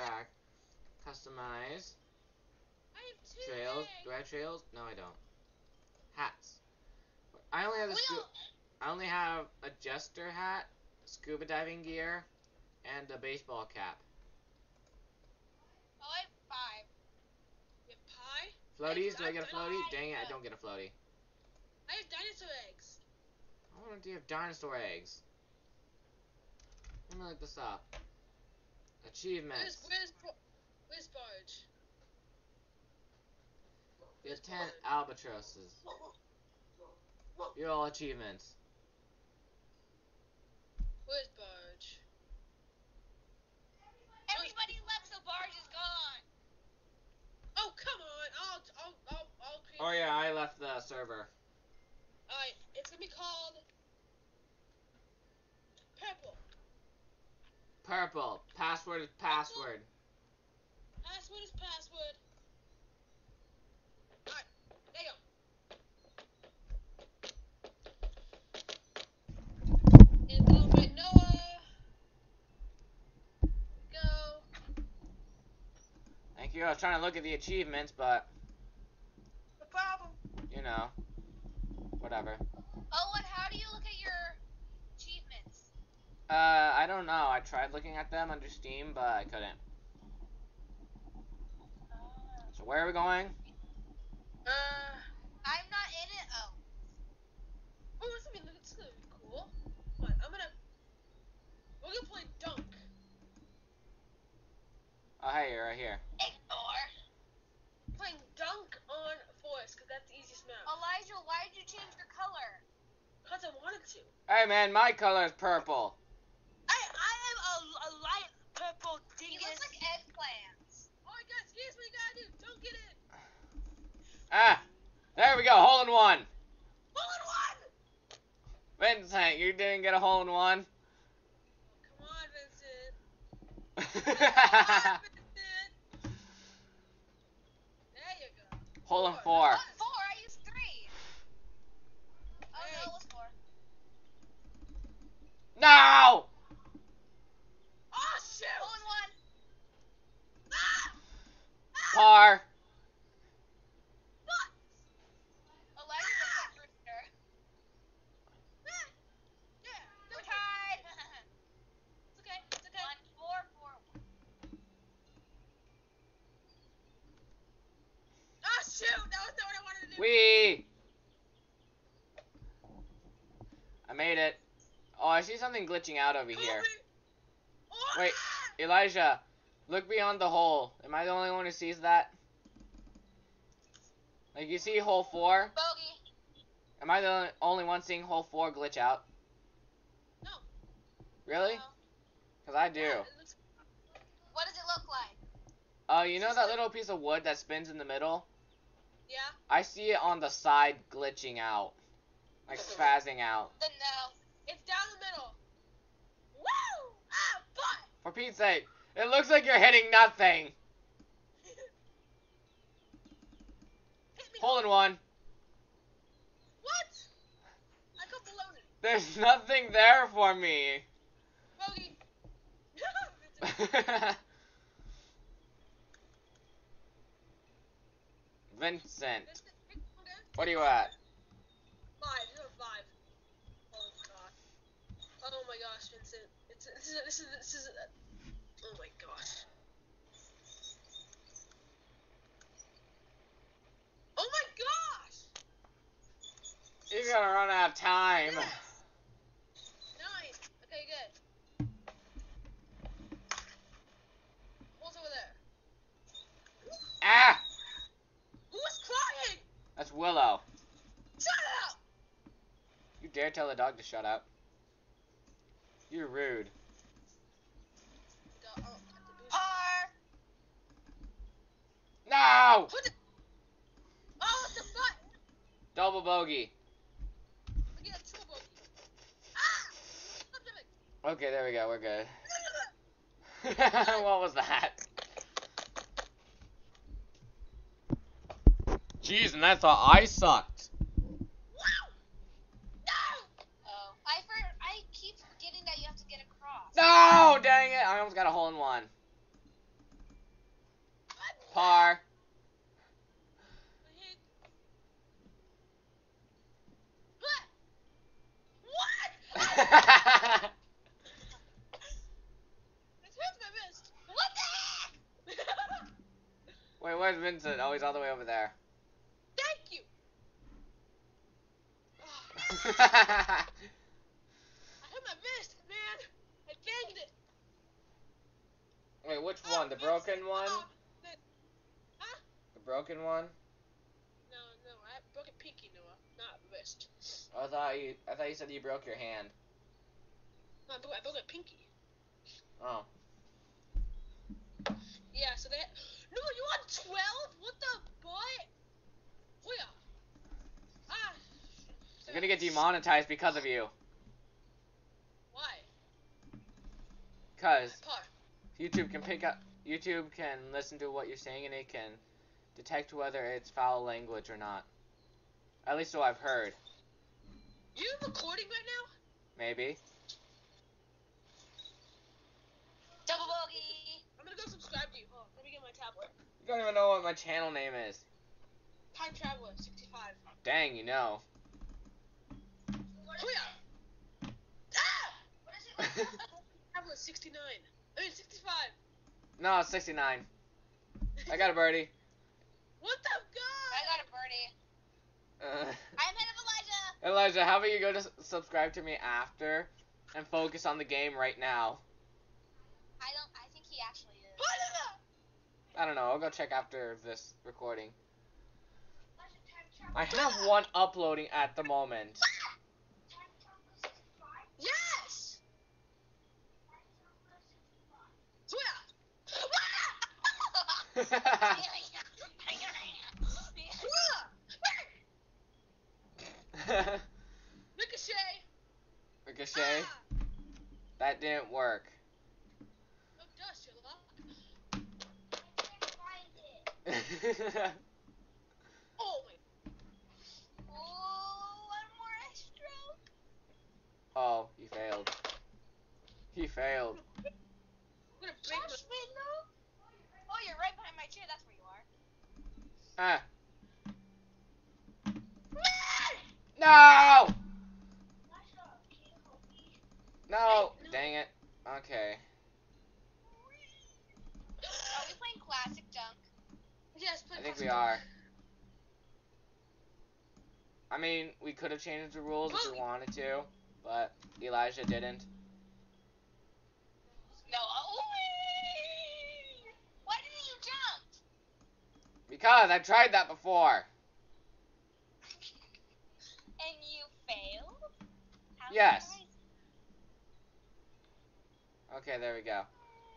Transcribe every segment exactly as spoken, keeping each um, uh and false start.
back. Customize. I have two Trails. eggs. Do I have trails? No, I don't. Hats. I only have the We scu- don't- I only have a jester hat, scuba diving gear, and a baseball cap. Oh, I have five. You have pie? Floaties? Do I I've get a done- floaty? Dang it, I don't get a floaty. I have dinosaur eggs. I want to have dinosaur eggs. Let me look this up. Where's Achievements. where's Bo- where's Barge? Get ten albatrosses. You're all achievements. Where's Barge? Everybody left, so Barge is gone. Oh come on! I'll I'll I'll I'll create. Oh yeah, I left the server. Alright, it's gonna be called Purple. Purple. Password is password. Password is password. Alright, there you go. And alright, Noah. Go. Thank you. I was trying to look at the achievements, but No problem. you know, whatever. Owen, how do you look at your achievements? Uh, I don't know. I tried looking at them under Steam, but I couldn't. So where are we going? Uh I'm not in it. Oh. oh this is gonna be this is gonna be cool. What? I'm gonna we're gonna play Dunk. Oh, hey, you're right here. Ignore. Playing Dunk on Forest, because that's the easiest map. Elijah, why did you change your color? Because I wanted to. Hey, man, my color is purple. I I am a, a light purple He dingus. looks like eggplants. Oh my god, here's what you gotta do. Don't get in. Ah, there we go. Hole in one. Hole in one! Vincent, you didn't get a hole in one. Come on, Vincent. Come on, Vincent. There you go. Hole in Four. four. Oh, four. I used three. Oh Hey. no, it was four. No! Oh shoot! Hole in one. Ah! Ah! Par. What? Elijah looks like Rooster. Ah! Yeah. We're tied. It's okay. It's okay. One, four, four. Oh shoot! That was not what I wanted to do. Wee. I made it. Oh, I see something glitching out over Come here. over. Oh, Wait, ah! Elijah, look beyond the hole. Am I the only one who sees that? Like, you see hole four? Bogey. Am I the only one seeing hole four glitch out? No. Really? No. Because I do. Yeah, it looks- What does it look like? Oh, you know that little piece of wood that spins in the middle? yeah. I see it on the side glitching out. Like, spazzing out. Then no. It's down the middle. Woo! Ah, butt! For Pete's sake, it looks like you're hitting nothing. Hit me. Hole in one. What? I got baloney. There's nothing there for me. Bogey. Vincent, Vincent, pick one down. what are you at? Five. You're at five. Oh god. Oh my gosh, Vincent. It's this is this is this is. Oh my gosh. Oh my gosh. You're gonna run out of time. Yes. Nine. Okay, good. Hole's over there. Ah! Who was crying? That's Willow. Shut up! You dare tell the dog to shut up? You're rude. Duh, oh, I have to boost. Par. No! Put it. Oh, it's a button. Double bogey. Okay, that's triple bogey. Ah! Stop jumping. Okay, there we go. We're good. What was that? Jeez, and that's thought I sucked. Wow! No! Oh, I for I keep forgetting that you have to get across. No! Dang it! I almost got a hole in one. Where's Vincent? Oh, he's all the way over there. Thank you. Oh, Wait, I hit my wrist, man. I banged it. which Oh, one? The Vincent, broken one? oh, the- huh? The broken one? No, no, I broke a pinky, Noah, not wrist. Oh, I thought you. I thought you said you broke your hand. No, I broke, I broke a pinky. Oh. Yeah, so they. No, you on twelve? What the boy? Oh yeah. Ah. I'm gonna get demonetized because of you. Why? Cause Par. YouTube can pick up. YouTube can listen to what you're saying and it can detect whether it's foul language or not. At least so I've heard. You recording right now? Maybe. Double bogey. I'm gonna go subscribe to you. Oh, let me get my tablet. You don't even know what my channel name is. Time Traveler sixty-five. Dang, you know. Oh yeah. Ah! Traveler sixty-nine. I mean sixty-five. No, it's sixty-nine. I got a birdie. What the god? I got a birdie. Uh, I'm ahead of Elijah. Elijah, how about you go to s- subscribe to me after and focus on the game right now? I don't. I think he actually is. What is that? I don't know. I'll go check after this recording. I have one uploading at the moment. Yes. Ricochet. Ricochet. Ah. That didn't work. Oh, dust, you luck. Oh my. Oh, one more extra. Oh, he failed. He failed. I'm gonna break my. Josh Window. Oh, you're right behind my chair. That's where you are. Ah. No! No! Dang it. Okay. Are we playing classic dunk? Yes, play I think Classic we Dunk. are. I mean, we could have changed the rules if we Bogey. wanted to, but Elijah didn't. No. Oh, why didn't you jump? Because I've tried that before. And you failed? How Yes. surprising. Okay, there we go.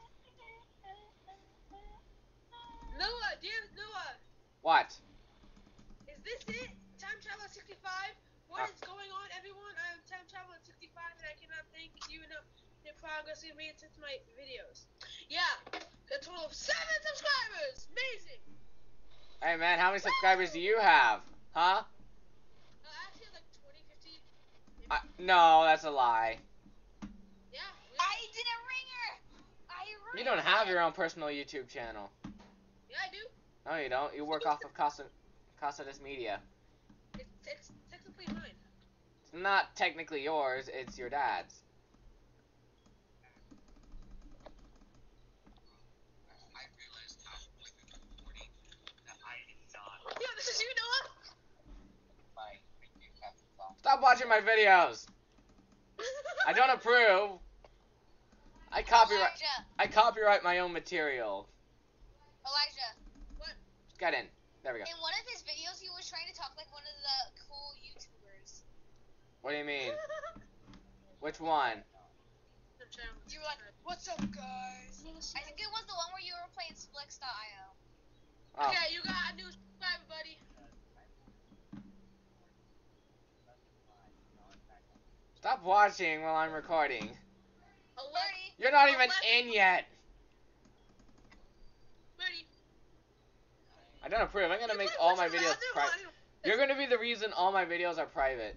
Noah, dear Noah, What? is this it? Time Traveler sixty-five? What Uh. is going on, everyone? I am Time Traveler sixty-five, and I cannot thank you enough for the progress you've made since my videos. Yeah, a total of seven subscribers. Amazing. Hey man, how many subscribers do you have? Huh? Uh, actually, like twenty, fifty. maybe. I, no, that's a lie. Yeah. Really? I did a ringer. I You don't have your own personal YouTube channel. Yeah, I do. No, you don't. You work off of Casa, Casadis Media. It's, it's technically mine. It's not technically yours, it's your dad's. Yeah, this is you, Noah. Stop watching my videos! I don't approve. I copyright Elijah. I copyright my own material. Elijah. What? Get in. There we go. In one of his videos, he was trying to talk like one of the cool YouTubers. What do you mean? Which one? You were like, "What's up, guys?" I think it was the one where you were playing Splix dot i o. Oh. Okay, you got a new subscriber, buddy. Stop watching while I'm recording. Eleven. You're not even Eleven. in yet. Ready. I don't approve. I'm gonna You make play all What's my in the videos Other private. One? You're gonna be the reason all my videos are private.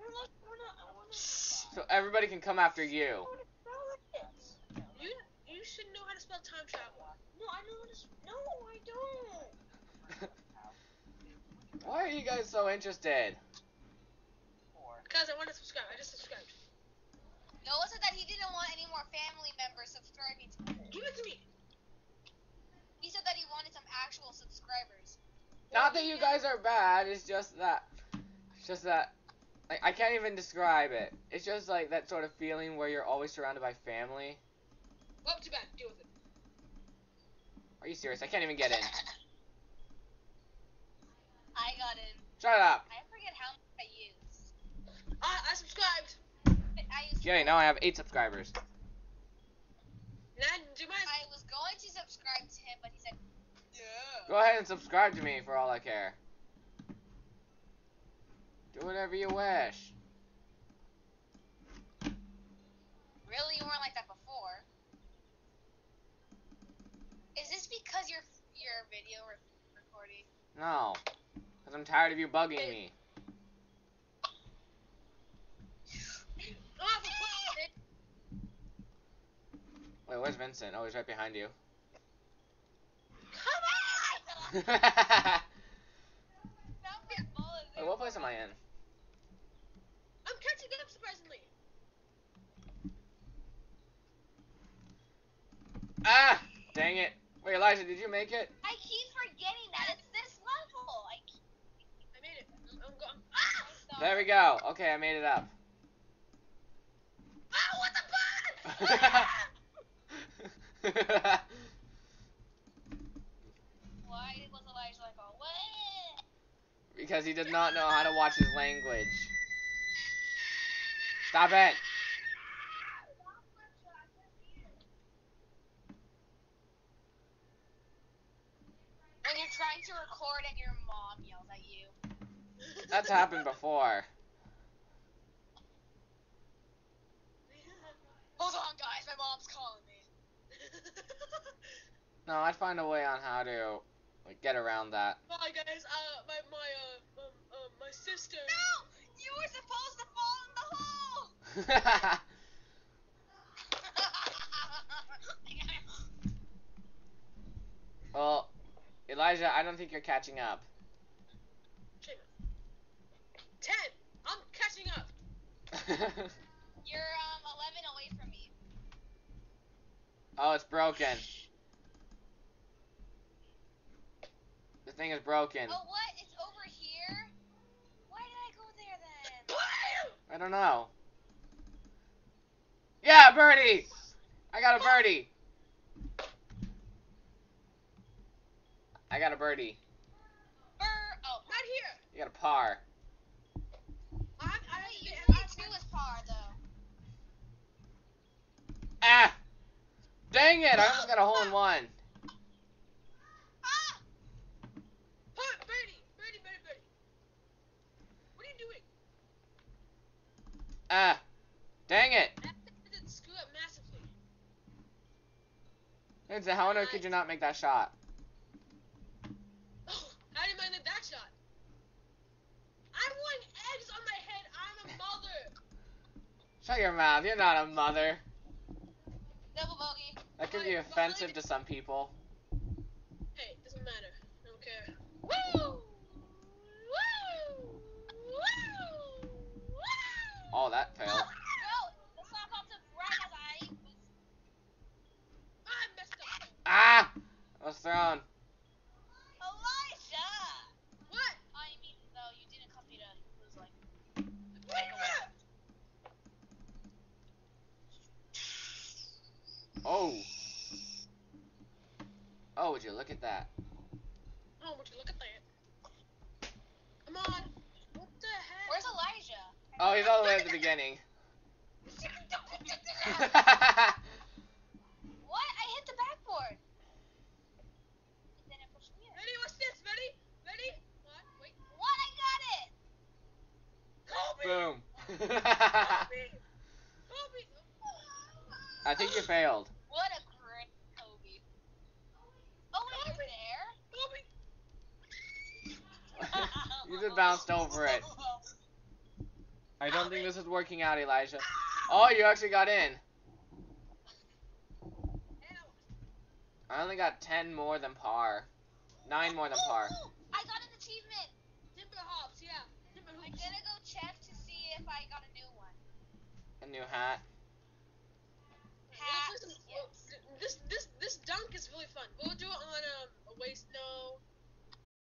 So everybody can come after you. You you should know how to spell time travel. No, I know how to. No, I don't. Why are you guys so interested? Because I want to subscribe. I just subscribed. Noah said that he didn't want any more family members subscribing to him. Give it to me. He said that he wanted some actual subscribers. subscribers. Not that you guys are bad. It's just that. It's just that. Like, I can't even describe it. It's just like that sort of feeling where you're always surrounded by family. Well, too bad. Deal with it. Are you serious? I can't even get in. I got in. Shut up. I forget how much I used. I, I subscribed. I used. Okay, now I have eight subscribers. Now, do you mind? I was going to subscribe to him, but he said, "Yeah." Go ahead and subscribe to me for all I care. Do whatever you wish. Really, you weren't like that before. Is this because your your video re- recording? No. Because I'm tired of you bugging me. Oh, for fuck's sake. Wait, where's Vincent? Oh, he's right behind you. Come on! Wait, That big ball is there. what place am I in? I'm catching up, surprisingly. Ah! Dang it. Wait, Elijah, did you make it? I keep forgetting that it's this level. I keep. I made it. I'm, I'm going. Ah! There we go. Okay, I made it up. Ah, what the fuck? Why was Elijah like, oh, what? Because he does not know how to watch his language. Stop it. When you're trying to record and your mom yells at you. That's happened before. Hold on, guys. My mom's calling me. No, I'd find a way on how to like get around that. Hi guys. Uh, my my uh, um, uh, my sister. No! You were supposed to fall in the hole! Well, Elijah, I don't think you're catching up. Shame. Ten. I'm catching up. You're um eleven away from me. Oh, it's broken. The thing is broken. Oh, what? It's over here? Why did I go there then? I don't know. Yeah, birdie! I got a birdie. I got a birdie. Burr. Oh, Right here. You got a par. I, I, wait, you I, need two is par though. Ah! Dang it! I almost got a hole in one. Ah! Huh, birdie, birdie, birdie, birdie. What are you doing? Ah! Dang it! That did screw up massively. Vincent, how on earth could you not make that shot? Oh, how did I make that shot? I'm wanting eggs on my head. I'm a mother. Shut your mouth. You're not a mother. Double bogey. That could be offensive to some people. Hey, doesn't matter. I don't care. Woo! Woo! Woo! Woo! Oh, that failed. No! Let's not come to right as I was. I messed up. Ah! I was thrown. Elijah! What? I mean, though, you didn't come here to lose, like. Oh. Oh, would you look at that? Oh, would you look at that? Come on. What the heck? Where's Elijah? Oh, he's all the way at the beginning. What? I hit the backboard. And then it pushed me in. Ready? What's this? Ready? Ready? What? Wait. What? I got it! Kobe! Boom. Kobe! Kobe! I think you failed. What a great Kobe. Oh, wait, you're there? Kobe! You just bounced over it. I don't think this is working out, Elijah. Oh, you actually got in. I only got ten more than par. Nine more than par. Ooh, I got an achievement. Timber hops, yeah. Timber I'm hoops. gonna go check to see if I got a new one. A new hat.